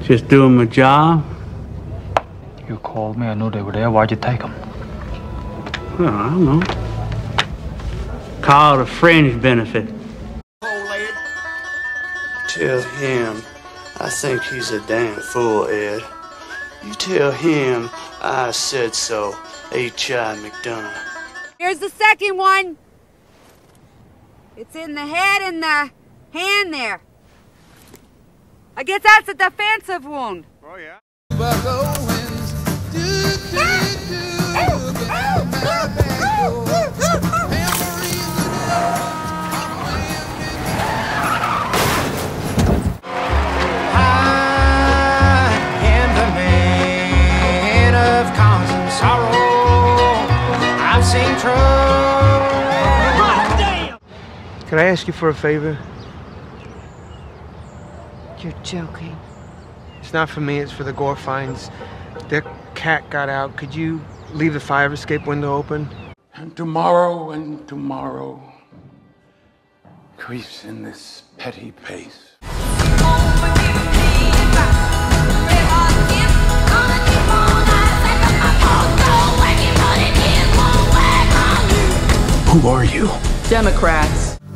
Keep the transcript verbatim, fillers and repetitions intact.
Just doing my job. You called me, I knew they were there. Why'd you take them? Well, I don't know. Call it a fringe benefit. Tell him I think he's a damn fool, Ed. You tell him I said so, H I McDonough. Here's the second one. It's in the head and the hand there. I guess that's a defensive wound. Oh, yeah. Can I ask you for a favor? You're joking. It's not for me, it's for the Gorfines. Their cat got out. Could you leave the fire escape window open? And tomorrow and tomorrow creeps in this petty pace. Who are you? Democrats.